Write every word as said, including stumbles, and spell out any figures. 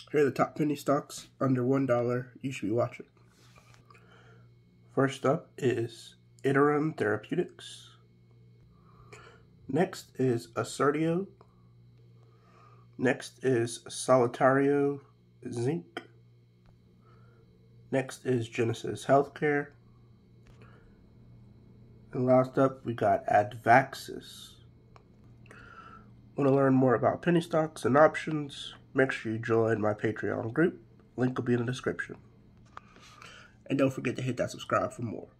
Here are the top penny stocks under one dollar you should be watching. First up is Iterum Therapeutics. Next is Assertio. Next is Solitario Zinc. Next is Genesis Healthcare. And last up, we got Advaxis. Want to learn more about penny stocks and options? Make sure you join my Patreon group. Link will be in the description. And don't forget to hit that subscribe for more.